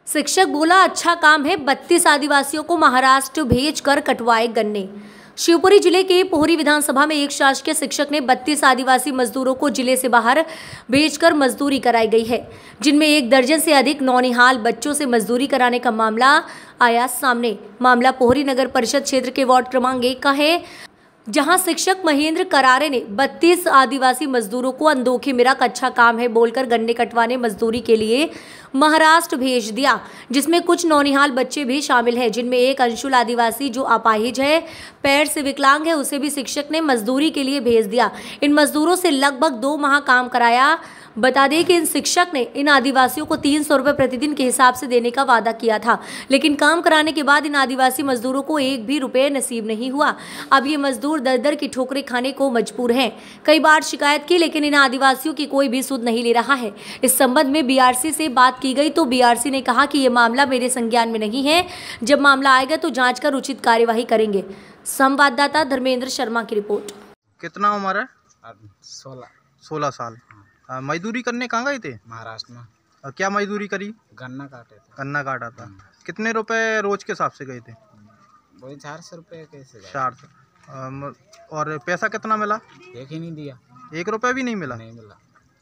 शिक्षक बोला अच्छा काम है, 32 आदिवासियों को महाराष्ट्र भेजकर कटवाए गन्ने। शिवपुरी जिले के पोहरी विधानसभा में एक शासकीय शिक्षक ने 32 आदिवासी मजदूरों को जिले से बाहर भेजकर मजदूरी कराई गई है, जिनमें 1 दर्जन से अधिक नौनिहाल बच्चों से मजदूरी कराने का मामला आया सामने। मामला पोहरी नगर परिषद क्षेत्र के वार्ड क्रमांक 1 का है, जहां शिक्षक महेंद्र करारे ने 32 आदिवासी मजदूरों को अनोखे मेरा अच्छा काम है बोलकर गन्ने कटवाने मजदूरी के लिए महाराष्ट्र भेज दिया, जिसमें कुछ नौनिहाल बच्चे भी शामिल हैं, जिनमें एक अंशुल आदिवासी जो अपाहिज है, पैर से विकलांग है, उसे भी शिक्षक ने मजदूरी के लिए भेज दिया। इन मजदूरों से लगभग 2 माह काम कराया। बता दें कि इन शिक्षक ने इन आदिवासियों को 300 रुपये प्रतिदिन के हिसाब से देने का वादा किया था, लेकिन काम कराने के बाद इन आदिवासी मजदूरों को 1 भी रुपये नसीब नहीं हुआ। अब ये मजदूर दर दर की ठोकरें खाने को मजबूर हैं। कई बार शिकायत की, लेकिन इन आदिवासियों की कोई भी सुध नहीं ले रहा है। इस संबंध में बीआरसी से बात की गई तो बीआरसी ने कहा कि ये मामला मेरे संज्ञान में नहीं है, जब मामला आएगा तो जाँच कर उचित कार्यवाही करेंगे। संवाददाता धर्मेंद्र शर्मा की रिपोर्ट। कितना उम्र है? 16 साल। मजदूरी करने कहाँ गए थे? महाराष्ट्र में। क्या मजदूरी करी? गन्ना काटे थे। गन्ना काटा था। कितने रुपए रोज के हिसाब से गए थे? वही 400 रुपये कैसे? 400। और पैसा कितना मिला? एक ही नहीं दिया। 1 रुपया भी नहीं मिला? नहीं मिला।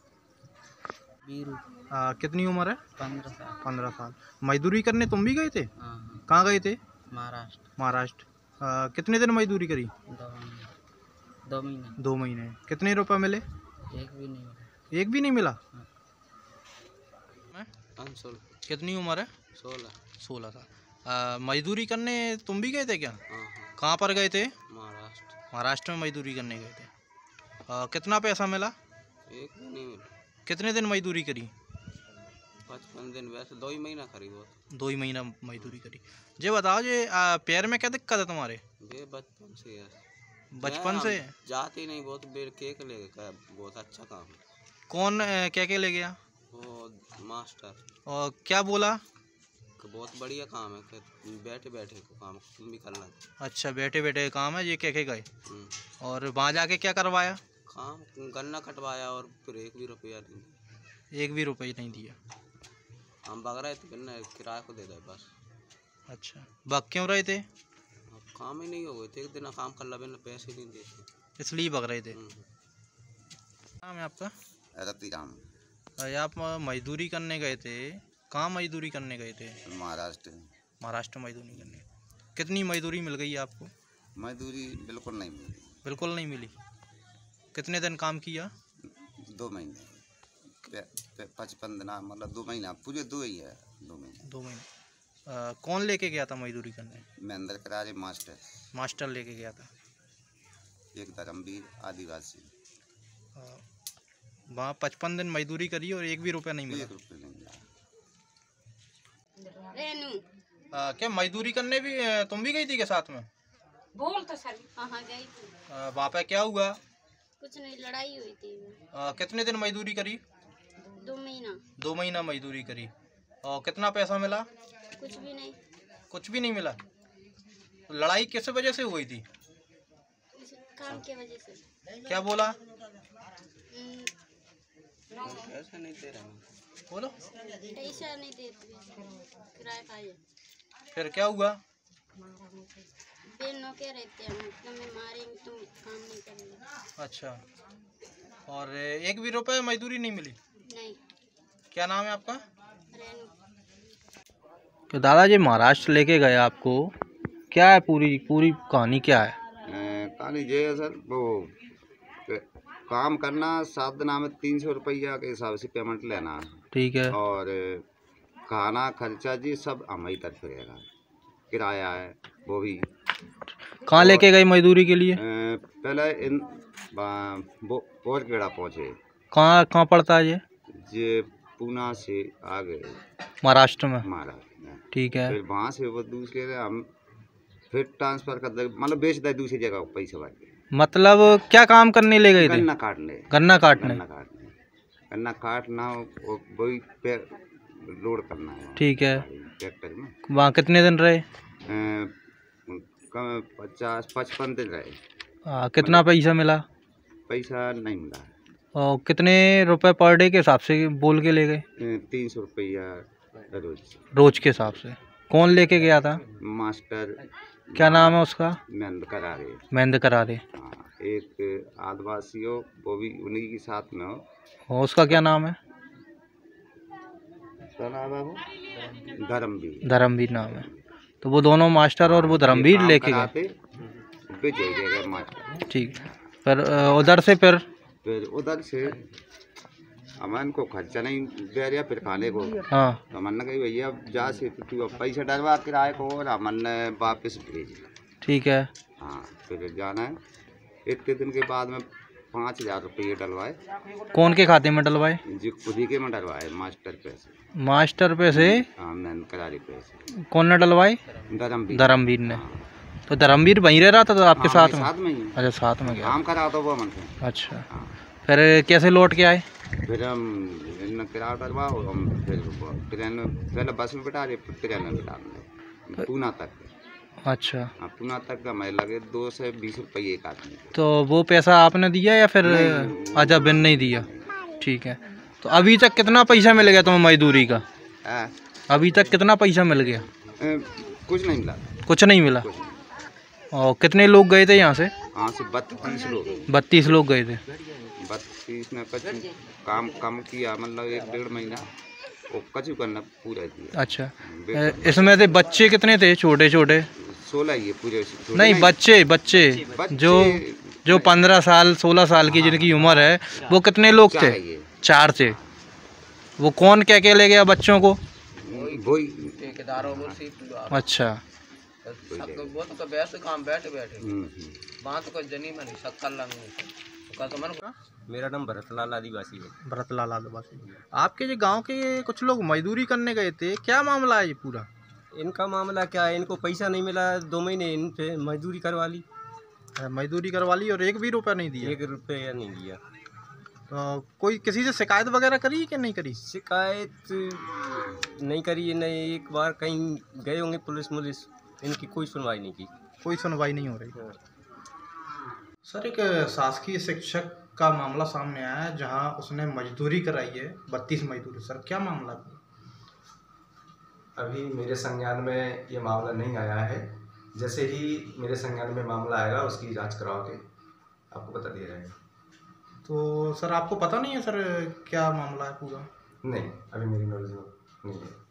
कितनी उम्र है? 15 साल। 15 साल। मजदूरी करने तुम भी गए थे? हाँ। कहाँ गए थे? महाराष्ट्र। कितने दिन मजदूरी करी? 2 महीने। 2 महीने। कितने रुपए मिले? एक भी नहीं मिला। 1 भी नहीं मिला? हाँ। 500। कितनी उम्र है? 16 साल। मजदूरी करने तुम भी गए थे क्या? हाँ। कहाँ पर गए थे? महाराष्ट्र में मजदूरी करने गए थे। कितना पैसा मिला? एक भी नहीं मिला। कितने दिन मजदूरी करी? 55 दिन। वैसे 2 ही महीना करी। वो 2 ही महीना मजदूरी करी। जे बताओ, जे पैर में क्या दिक्कत है तुम्हारे? बचपन से है। बचपन से जाते ही नहीं। बहुत बेर केक ले गया। बहुत अच्छा काम है। कौन क्या क्या ले गया? वो मास्टर। और क्या बोला? कि बहुत बढ़िया काम है, कि बैठे बैठे को काम तुम भी करना। अच्छा, बैठे बैठे काम है। ये क्या क्या गए? और वहाँ जाके क्या करवाया? काम गन्ना कटवाया और फिर 1 भी रुपया नहीं दिया। 1 भी रुपये नहीं दिया? हम भाग रहे थे, गन्ना किराए को दे दे बस। अच्छा, भाग क्यों रहे थे? अब काम ही नहीं हो गए थे। एक दिन काम कर ला, पैसे नहीं देते, इसलिए भाग रहे थे। नाम है आपका? रतिराम। आप मजदूरी करने गए थे, कहाँ मजदूरी करने गए थे? महाराष्ट्र मजदूरी करने। कितनी मजदूरी मिल गई आपको? मजदूरी बिल्कुल नहीं मिली। बिल्कुल नहीं मिली? कितने दिन काम किया? 2 महीने। 55 दिन, मतलब 2 महीना पूरे 2 ही है। 2 महीने। 2 महीने। कौन लेके गया था मजदूरी करने? महेंद्र करारे मास्टर लेके गया था। एक धर्मवीर आदिवासी। वहाँ 55 दिन मजदूरी करी और 1 भी रुपया नहीं मिला? 1 रुपया नहीं मिला। क्या मजदूरी करने भी तुम भी गई थी के साथ में? बोल तो सर। हाँ गई थी। वहाँ पे क्या हुआ? कुछ नहीं, लड़ाई हुई थी। कितने दिन मजदूरी करी? 2 महीना। 2 महीना मजदूरी करी। और कितना पैसा मिला? कुछ भी नहीं। कुछ भी नहीं मिला? लड़ाई किस वजह से हुई थी? काम के वजह से। क्या बोला? पैसा नहीं दे रहा। बोलो। पैसा नहीं देते, किराया खाए। फिर क्या हुआ? बेनो के रहते हैं, तुम्हें मारेंगे, तुम काम नहीं करेंगे। अच्छा, और 1 भी रुपये मजदूरी नहीं मिली? नहीं। क्या नाम है आपका? रेनू। तो दादाजी महाराष्ट्र लेके गए आपको, क्या है पूरी कहानी क्या है? कहानी ये है सर, वो काम करना 7 दिन में 300 रुपया के हिसाब से पेमेंट लेना। ठीक है। और खाना खर्चा जी सब हमारी तरफ रहेगा। किराया है वो भी। कहाँ लेके गए मजदूरी के लिए? पहले इन पोरखेड़ा पहुँचे। कहाँ पड़ता है ये? पूना से आगे महाराष्ट्र में। ठीक है। फिर वहाँ से वो दूसरे हम फिर ट्रांसफर कर दे, मतलब बेच दे दूसरी जगह पैसे वाले। मतलब क्या काम करने ले गए थे? गन्ना काटने। गन्ना काटना, वही पे लोड करना है। ठीक है। ट्रैक्टर में। वहाँ कितने दिन रहे? 55 दिन रहे। कितना पैसा मिला? पैसा नहीं मिला। और कितने रुपए पर डे के हिसाब से बोल के ले गए? 300 रुपया रोज के हिसाब से। कौन लेके गया था? मास्टर। क्या नाम है उसका? मेहनत करा रहे। महेंद्र करारे। हाँ, एक आदिवासी हो, वो भी उन्हीं के साथ में हो। और उसका क्या नाम है? क्या नाम है वो? धर्मवीर। धर्मवीर नाम है। तो वो दोनों मास्टर और वो धर्मवीर लेके गए। मास्टर। ठीक। फिर उधर से फिर उधर से अमन को खर्चा नहीं दे रहा फिर खाने को। हाँ। तो अमन ने कही भैया जा से तो तू पैसा डलवा किराए को, और अमन ने वापस भेज। ठीक है। हाँ, फिर जाना है। इतने दिन के बाद में 5,000 रुपये डलवाए। कौन के खाते में डलवाए? जी खुद ही के में डलवाए, मास्टर पैसे। मास्टर पे से? हाँ, मैंने करारी पैसे। कौन ने डलवाए? धर्मवीर ने। तो धर्मवीर वहीं रह रहा था तो आपके साथ में? साथ में ही। अच्छा, साथ में गया। काम करा था वो अमन से। अच्छा। फिर कैसे लौट के आए? फिर हम किराया डलवाओ, हम फिर ट्रेन में पहले बस में बैठा रहे, फिर ट्रेन में बैठा रहे पूना तक। अच्छा। हाँ, पूना तक का हमें लगे 2 से 20 रुपये एक आदमी। तो वो पैसा आपने दिया या फिर? अच्छा, बिन नहीं दिया। ठीक है। तो अभी तक कितना पैसा मिल गया तुम्हें मजदूरी का? अभी तक कितना पैसा मिल गया? कुछ नहीं मिला। कुछ नहीं मिला। और कितने लोग गए थे यहाँ से? 32 लोग। 32 लोग गए थे। 32 ने कुछ काम कम किया, मतलब 1-1.5 महीना वो कचू करना पूरा किया। अच्छा। इसमें से बच्चे कितने थे? छोटे छोटे? 16 ये पूरे। नहीं, बच्चे जो 15 साल 16 साल की जिनकी उम्र है, वो कितने लोग थे? 4 थे। वो कौन क्या क्या ले गया बच्चों को? अच्छा। मेरा नाम भरतलाल आदिवासी है। भरतलाल आदिवासी। आपके जो गांव के कुछ लोग मजदूरी करने गए थे, क्या मामला है ये पूरा? इनका मामला क्या है, इनको पैसा नहीं मिला, 2 महीने इन पे मजदूरी करवा ली। मजदूरी करवा ली और 1 भी रुपया नहीं दिया? 1 रुपया नहीं दिया। तो कोई किसी से शिकायत वगैरह करी कि नहीं करी? शिकायत नहीं करी, नहीं। एक बार कहीं गए होंगे पुलिस, इनकी कोई सुनवाई नहीं की। कोई सुनवाई नहीं हो रही। सर, एक शासकीय शिक्षक का मामला सामने आया है जहां उसने मजदूरी कराई है, 32 मजदूरी। सर, क्या मामला है? अभी मेरे संज्ञान में ये मामला नहीं आया है। जैसे ही मेरे संज्ञान में मामला आएगा उसकी जांच करवा के आपको बता दिया जाएगा। तो सर, आपको पता नहीं है सर क्या मामला है पूरा? नहीं, अभी मेरी नॉलेज में नहीं है।